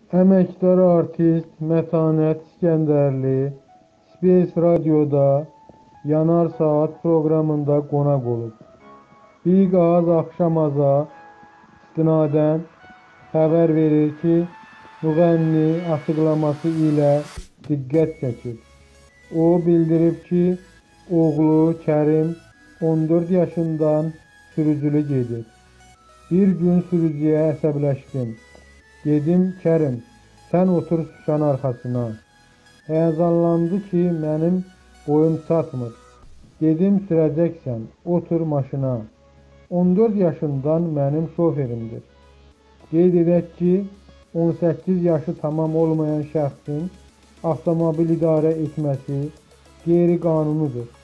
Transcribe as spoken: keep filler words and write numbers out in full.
Əməkdar artist Mətanət İskəndərli Space Radioda Yanar Saat proqramında qonaq olub. Bir qaz axşamaza istinadən xəbər verir ki, müğənni açıqlaması ilə diqqət çəkib. O bildirib ki, oğlu Kərim on dörd yaşından sürücülük edir. Bir gün sürücüyə əsəbləşdim. Dedim, Kərim, sən otur sükan arxasına. Həyəcanlandı ki, mənim boyum çatmır. Dedim, sürəcəksən, otur maşına. on dörd yaşından mənim şoferimdir. Qeyd edək ki, on səkkiz yaşı tamam olmayan şəxsin avtomobil idarə etməsi qeyri-qanunudur.